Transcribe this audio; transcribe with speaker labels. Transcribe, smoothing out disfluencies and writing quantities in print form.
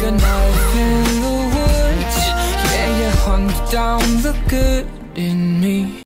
Speaker 1: a knife in the woods. Yeah, you hunt down the good in me.